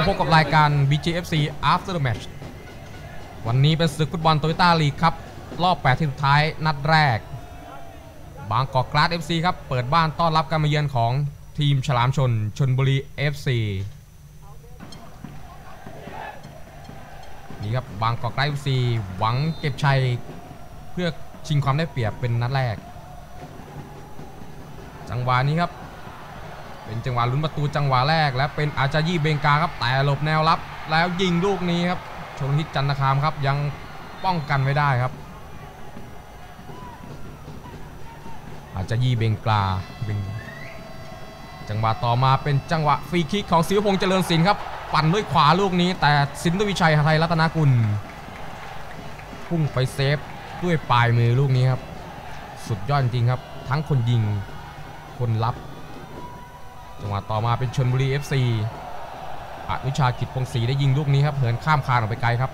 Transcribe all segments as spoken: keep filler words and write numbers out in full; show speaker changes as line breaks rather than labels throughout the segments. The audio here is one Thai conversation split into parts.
พบกับรายการ บี จี เอฟ ซี After the Match วันนี้เป็นศึกฟุตบอลโตโยต้าลีกครับรอบแปดทีมสุดท้ายนัดแรกบางกอกกราส เอฟ ซี ครับเปิดบ้านต้อนรับการมาเยือนของทีมฉลามชนชลบุรี เอฟ ซี นี่ครับบางกอกกราส เอฟ ซี หวังเก็บชัยเพื่อชิงความได้เปรียบเป็นนัดแรกจังหวะนี้ครับเป็นจังหวะลุ้นประตูจังหวะแรกและเป็นอาจายีเบงกาครับแต่หลบแนวรับแล้วยิงลูกนี้ครับชลทิศจันทคามครับยังป้องกันไว้ได้ครับอาจายีเบงกาจังหวะต่อมาเป็นจังหวะฟรีคิกของศิวพงษ์เจริญศิลป์ครับปั่นด้วยขวาลูกนี้แต่สินทวิชัยหทัยรัตนกุลพุ่งไปเซฟด้วยปลายมือลูกนี้ครับสุดยอดจริงครับทั้งคนยิงคนรับจังหวะต่อมาเป็นชลบุรี เอฟ ซี อนุชากิจพงศรีได้ยิงลูกนี้ครับเหินข้ามคานออกไปไกลครับ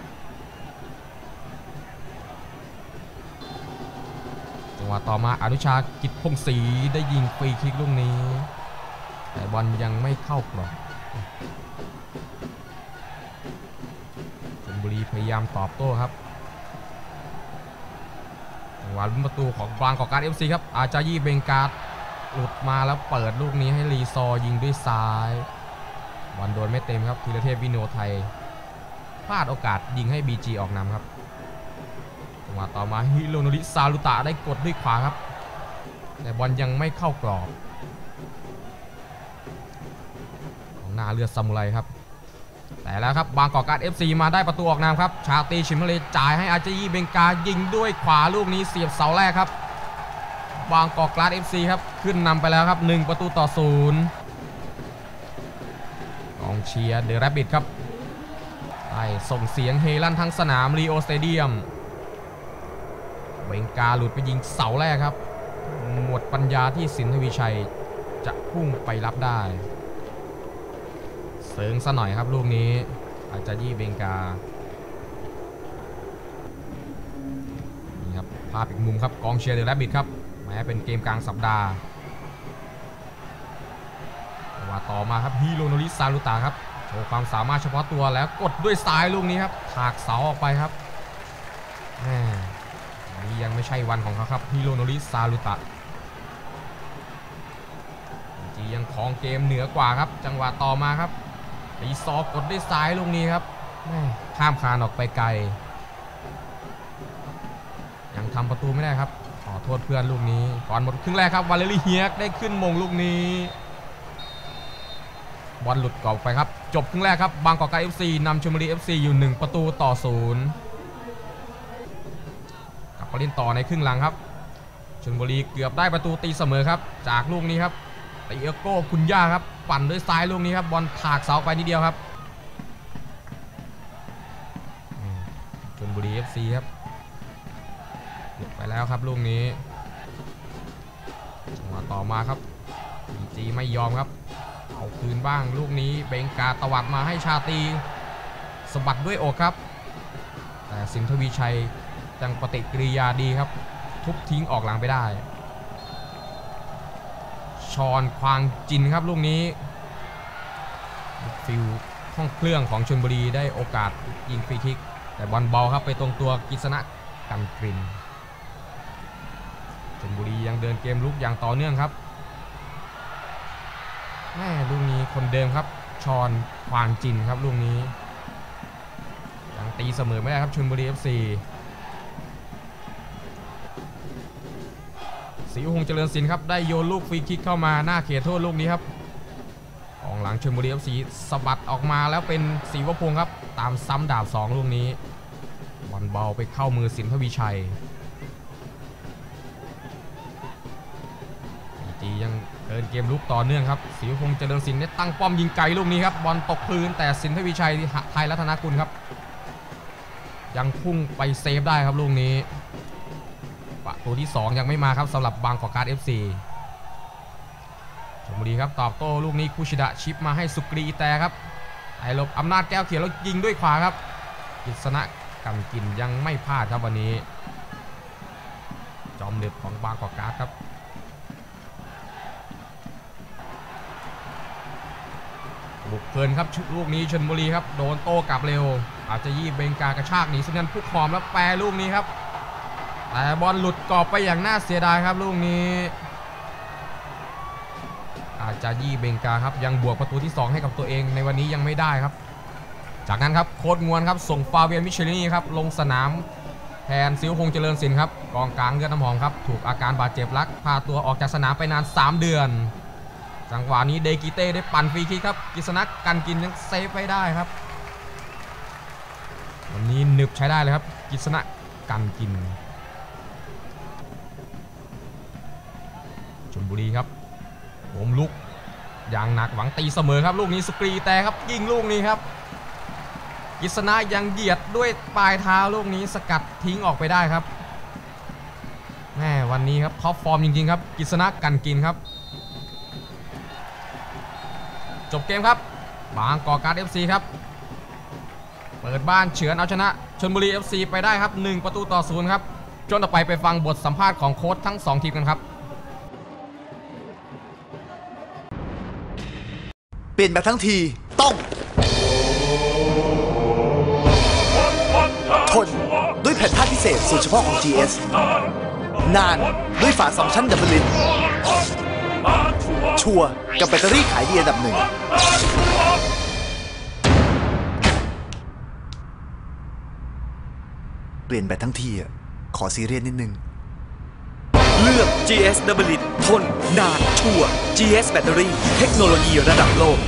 จังหวะต่อมาอนุชากิจพงศรีได้ยิงฟรีคิกลูกนี้แต่บอลยังไม่เข้ากรอบชลบุรีพยายามตอบโต้ครับจังหวะลุ้นประตูของบางกอกกราส เอฟ ซี ครับอาจายีเบงกาหลุดมาแล้วเปิดลูกนี้ให้รีซอยิงด้วยซ้ายบอลโดนไม่เต็มครับธีรเทพวิโนไทยพลาดโอกาสยิงให้ บี จี ออกนำครับจังหวะต่อมาฮิโรโนริซาลุตะได้กดด้วยขวาครับแต่บอลยังไม่เข้ากรอบของหน้าเลือดซามูไรครับแต่แล้วครับบางกอกกราส เอฟ ซี มาได้ประตูออกนำครับชาตรีชิมทะเลจ่ายให้อาจายีเบงกายิงด้วยขวาลูกนี้เสียบเสาแรกครับบางกอกกราส เอฟ ซี ครับขึ้นนำไปแล้วครับหนึ่งประตูต่อศูนย์กองเชียร์เดอะแรบบิทครับไล่ส่งเสียงเฮลั่นทั้งสนามลีโอสเตเดียมเบงกาหลุดไปยิงเสาแรกครับหมดปัญญาที่สินทวีชัยจะพุ่งไปรับได้เสริงซะหน่อยครับลูกนี้อาจจะยี่เบงกานี่ครับภาพอีกมุมครับกองเชียร์เดอะแรบบิทครับแม้เป็นเกมกลางสัปดาห์ว่าต่อมาครับฮิโรโนริซาลุตะครับโชว์ความสามารถเฉพาะตัวแล้วกดด้วยซ้ายลูกนี้ครับถากเสาออกไปครับแหมนี่ยังไม่ใช่วันของเขาครับฮิโรโนริซาลุตะจียังครองเกมเหนือกว่าครับจังหวะต่อมาครับรีซอกดด้วยซ้ายลูกนี้ครับข้ามคานออกไปไกลยังทำประตูไม่ได้ครับขอโทษเพื่อนลูกนี้ก่อนหมดครึ่งแรกครับวาเลรี่เฮียกได้ขึ้นมงลูกนี้บอลหลุดกรอบไปครับจบครึ่งแรกครับบางกอกกราส เอฟ ซี นำชลบุรี เอฟ ซี อยู่หนึ่งประตูต่อศูนย์กลับมาเล่นต่อในครึ่งหลังครับชลบุรีเกือบได้ประตูตีเสมอครับจากลูกนี้ครับตีเอโก้คุณย่าครับปั่นด้วยซ้ายลูกนี้ครับบอลถากเสาไปนิดเดียวครับชลบุรี เอฟ ซี ครับหลุดไปแล้วครับลูกนี้จังหวะต่อมาครับ บี จี ไม่ยอมครับเอาคืนบ้างลูกนี้เบงกาตวัดมาให้ชาตรีสะบัดด้วยอกครับแต่สินทวีชัยจังปฏิกิริยาดีครับทุบทิ้งออกหลังไปได้ชอนควางจินครับลูกนี้ฟิลห้องเครื่องของชลบุรีได้โอกาสยิงฟรีคิกแต่บอลบอลครับไปตรงตัวกฤษณะกันกรินชลบุรียังเดินเกมลุกอย่างต่อเนื่องครับแม่ลูกนี้คนเดิมครับชอนควางจินครับลูกนี้ยังตีเสมอไม่ได้ครับชลบุรี เอฟ ซีศรีวงศ์เจริญศิลป์ครับได้โยนลูกฟรีคิกเข้ามาหน้าเขตโทษลูกนี้ครับกองหลังชลบุรี เอฟ ซีสะบัดออกมาแล้วเป็นศรีวพงศ์ครับตามซ้ำดาบสองลูกนี้บอลเบาไปเข้ามือสินทวีชัยจียังเดินเกมลุกต่อเนื่องครับศรีวพงศ์เจริญศิลป์ได้ตั้งป้อมยิงไกลลูกนี้ครับบอลตกพื้นแต่สินทวีชัยไทยรัตนกุลครับยังพุ่งไปเซฟได้ครับลูกนี้ประตูที่สองยังไม่มาครับสำหรับบางกอกกราส เอฟ ซี ชลบุรีครับตอบโต้ลูกนี้คุชิดะชิปมาให้สุกรีแต่ครับไอหลบอำนาจแก้วเขียวแล้วยิงด้วยขวาครับกฤษณะกันกินยังไม่พลาดครับวันนี้จอมเด็ดของบางกอกกราสครับ รบุกเพลินครับลูกนี้ชลบุรีครับโดนโต้กลับเร็วอาจจะยี่เบงกากระชากหนีสุนันท์ผู้ครองแล้วแปรลูกนี้ครับแต่บอลหลุดกรอบไปอย่างน่าเสียดายครับลูกนี้อาจจะยี่เบงกาครับยังบวกประตูที่สองให้กับตัวเองในวันนี้ยังไม่ได้ครับจากนั้นครับโค้ชงวนครับส่งฟาเวียนมิเชลินีครับลงสนามแทนศิวพงษ์เจริญศิลป์ครับกองกลางเลือดน้ำหอมครับถูกอาการบาดเจ็บลักพาตัวออกจากสนามไปนานสามเดือนจังหวะนี้เดกิเต้ได้ปั่นฟรีคิกครับกิษณะกันกินยังเซฟไว้ได้ครับวันนี้หนึบใช้ได้เลยครับกิษณะกันกินชลบุรีครับผมลุกอย่างหนักหวังตีเสมอครับลูกนี้สุกรีแต่ครับยิงลูกนี้ครับกิษณะยังเหยียดด้วยปลายเท้าลูกนี้สกัดทิ้งออกไปได้ครับแม่วันนี้ครับท็อปฟอร์มจริงๆครับกิษณะกันกินครับจบเกมครับบางกอกการ์ด เอฟ ซี ครับเปิดบ้านเฉือนเอาชนะชลบุรี เอฟ ซี ไปได้ครับหนึ่งประตูต่อศูนย์ครับจนต่อไปไปฟังบทสัมภาษณ์ของโค้ชทั้งสองทีมกันครับ
เปลี่ยนแบบทั้งทีต้องทนด้วยแผ่นผ้าพิเศษสูตรเฉพาะของ จี เอส นานด้วยฝาสองชั้นดับเบิลลินชัวร์กับแบตเตอรี่ขายดีอันดับหนึ่งเปลี่ยนแบตทั้งทีอ่ะขอซีเรียสนิดนึงเลือก จี เอส ดับเบิลลินทนนานชัวร์ จี เอส แบตเตอรี่เทคโนโลยีระดับโลก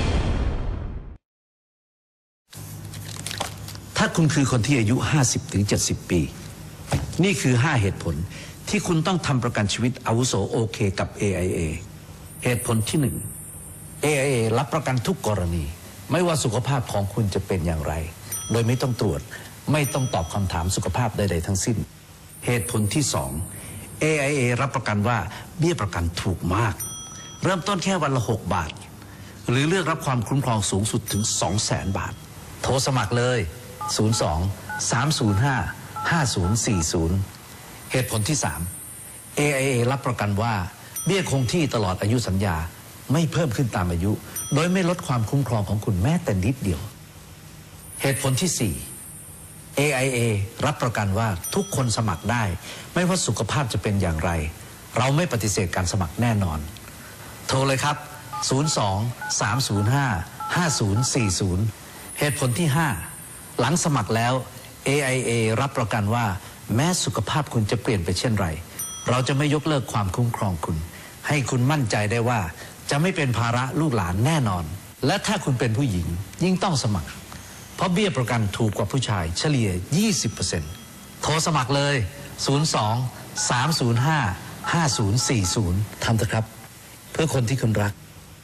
ถ้าคุณคือคนที่อายุ ห้าสิบถึงเจ็ดสิบ ปีนี่คือห้าเหตุผลที่คุณต้องทำประกันชีวิตอาวุโสโอเคกับ เอ ไอ เอ เหตุผลที่หนึ่ง เอ ไอ เอ รับประกันทุกกรณีไม่ว่าสุขภาพของคุณจะเป็นอย่างไรโดยไม่ต้องตรวจไม่ต้องตอบคำถามสุขภาพใดๆทั้งสิ้นเหตุผลที่สอง เอ ไอ เอ รับประกันว่าเบี้ยประกันถูกมากเริ่มต้นแค่วันละหกบาทหรือเลือกรับความคุ้มครองสูงสุดถึง สองแสน บาทโทรสมัครเลยศูนย์ สอง สาม ศูนย์ ห้า ห้า ศูนย์ สี่ ศูนย์เหตุผลที่สาม เอ ไอ เอ รับประกันว่าเบี้ยคงที่ตลอดอายุสัญญาไม่เพิ่มขึ้นตามอายุโดยไม่ลดความคุ้มครองของคุณแม้แต่นิดเดียวเหตุผลที่สี่ เอ ไอ เอ รับประกันว่าทุกคนสมัครได้ไม่ว่าสุขภาพจะเป็นอย่างไรเราไม่ปฏิเสธการสมัครแน่นอนโทรเลยครับศูนย์ สอง สาม ศูนย์ ห้า ห้า ศูนย์ สี่ ศูนย์เหตุผลที่ห้าหลังสมัครแล้ว เอ ไอ เอ รับประกันว่าแม้สุขภาพคุณจะเปลี่ยนไปเช่นไรเราจะไม่ยกเลิกความคุ้มครองคุณให้คุณมั่นใจได้ว่าจะไม่เป็นภาระลูกหลานแน่นอนและถ้าคุณเป็นผู้หญิงยิ่งต้องสมัครเพราะเบี้ยประกันถูกกว่าผู้ชายเฉลี่ย ยี่สิบเปอร์เซ็นต์ โทรสมัครเลยศูนย์ สอง สาม ศูนย์ ห้า ห้า ศูนย์ สี่ ศูนย์ทำเถอะครับเพื่อคนที่คุณรัก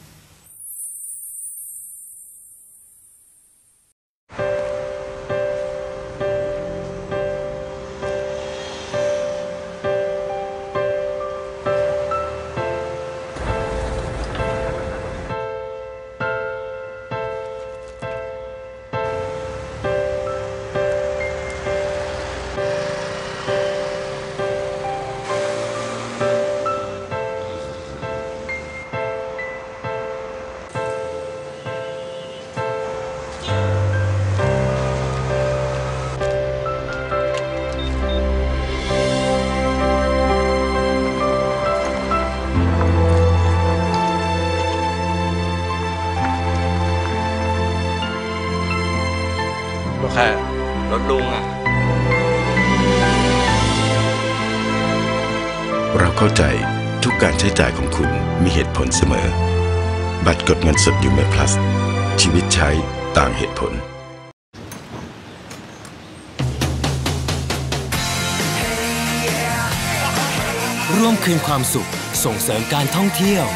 แค่รถลุงอ่ะ
เราเข้าใจทุกการใช้จ่ายของคุณมีเหตุผลเสมอบัตรกดเงินสดยูเม Plus ชีวิตใช้ต่างเหตุผล
ร่วมคืนความสุขส่งเสริมการท่องเที่ยว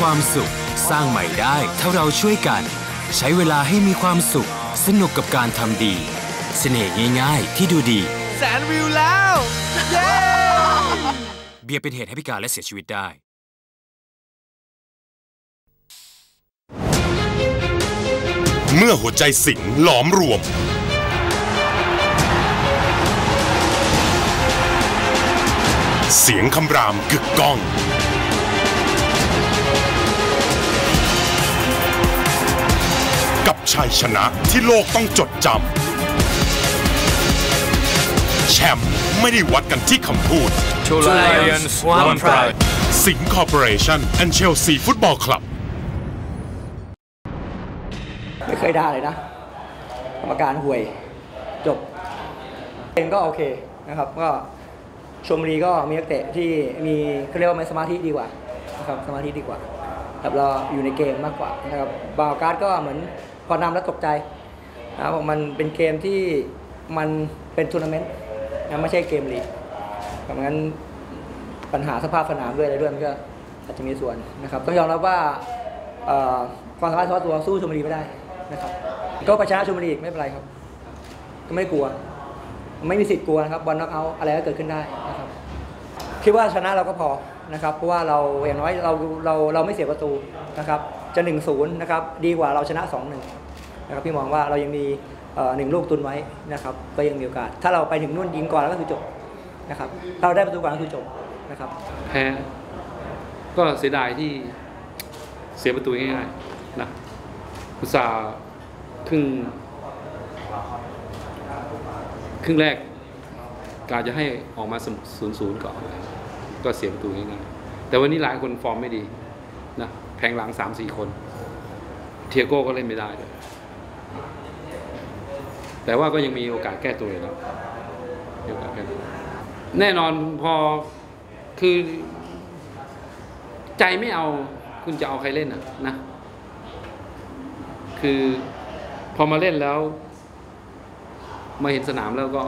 ความสุขสร้างใหม่ได้ถ้าเราช่วยกัน ใช้เวลาให้มีความสุขสนุกกับการทำดีเสน่ห์ง่ายๆที่ดูดี
แสนวิวแล้วเย้
เบียร์เป็นเหตุให้พิการและเสียชีวิตได้
เมื่อหัวใจสิงหลอมรวมเสียงคำรามกึกก้องกับชัยชนะที่โลกต้องจดจำแชมป์ไม่ได้วัดกันที่คำพูด
Two Lions One Pride
สิงห์คอร์ปอเรชั่นแอนด์เชลซีฟุตบอลคลับ
ไม่เคยด่าเลยนะกรรมการห่วยจบเองก็โอเคนะครับก็ชมบุรีก็มีนักเตะที่มีเขาเรียกว่ามีสมาธิดีกว่านะครับสมาธิดีกว่าครับเราอยู่ในเกมมากกว่านะครับบาวการ์ดก็เหมือนพอนำแล้วตกใจนะครับมันเป็นเกมที่มันเป็นทัวร์นาเมนต์นะไม่ใช่เกมลีกเพราะงั้นปัญหาสภาพสนามด้วยอะไรด้วยมันก็อาจจะมีส่วนนะครับต้องยอมรับว่าความสามารถเฉพาะตัวสู้ชมบุรีไม่ได้นะครับก็ไปชนะชลบุรีอีกไม่เป็นไรครับก็ไม่กลัวไม่มีสิทธิ์กลัวนะครับบอลน็อกเอาท์อะไรก็เกิดขึ้นได้นะครับคิดว่าชนะเราก็พอนะครับเพราะว่าเราอย่างน้อยเราเราเราไม่เสียประตูนะครับจะ หนึ่งศูนย์ นะครับดีกว่าเราชนะ สองหนึ่ง นะครับพี่มองว่าเรายังมีหนึ่งลูกตุนไว้นะครับก็ยังมีโอกาสถ้าเราไปถึงนู่นยิงก่อนแล้วก็คือจบนะครับเราได้ประตูก่อนก็คือจบนะครับ
แพ้ก็เสียดายที่เสียประตูง่ายๆนะอุตส่าห์ครึ่งครึ่งแรกกาจะให้ออกมาศูนย์ศูนย์ก่อนก็เสียประตูง่ายๆแต่วันนี้หลายคนฟอร์มไม่ดีนะแผงหลัง สามสี่ คนเทียโก้ก็เล่นไม่ได้เลยแต่ว่าก็ยังมีโอกาสแก้ตัวอยู่แล้วมีโอกาสแก้ตัวแน่นอนพอคือใจไม่เอาคุณจะเอาใครเล่นอ่ะนะคือพอมาเล่นแล้วมาเห็นสนามแล้วก็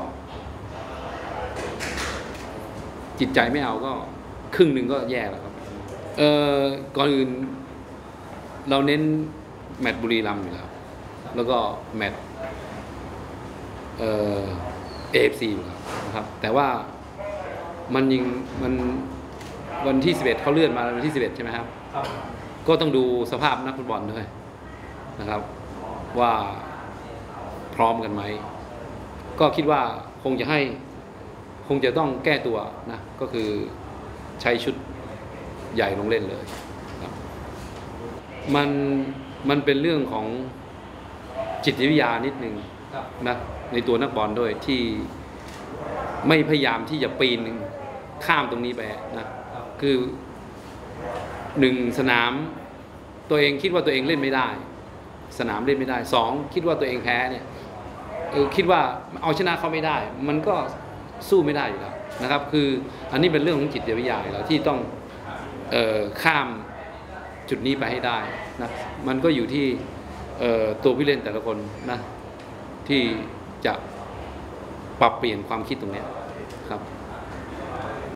จิตใจไม่เอาก็ครึ่งหนึ่งก็แย่แล้วครับเอ่อก่อนอื่นเราเน้นแมตช์บุรีรัมย์อยู่แล้วแล้วก็แมตช์เอ่อ เอ เอฟ ซี อยู่แล้วนะครับแต่ว่ามันยิงมันวันที่สิบเอ็ดเขาเลื่อนมาวันที่สิบเอ็ดใช่ไหมครับก็ต้องดูสภาพนักฟุตบอลด้วยนะครับว่าพร้อมกันไหมก็คิดว่าคงจะให้คงจะต้องแก้ตัวนะก็คือใช้ชุดใหญ่ลงเล่นเลยครับมันมันเป็นเรื่องของจิตวิทยานิดนึงนะในตัวนักบอลด้วยที่ไม่พยายามที่จะปีนข้ามตรงนี้ไปนะคือหนึ่งสนามตัวเองคิดว่าตัวเองเล่นไม่ได้สนามเล่นไม่ได้สองคิดว่าตัวเองแพ้เนี่ยเออคิดว่าเอาชนะเขาไม่ได้มันก็สู้ไม่ได้อยู่แล้วนะครับคืออันนี้เป็นเรื่องของจิตวิทยาแล้วที่ต้องเอ่อข้ามจุดนี้ไปให้ได้นะมันก็อยู่ที่เอ่อตัวผู้เล่นแต่ละคนนะที่จะปรับเปลี่ยนความคิดตรงนี้ครับ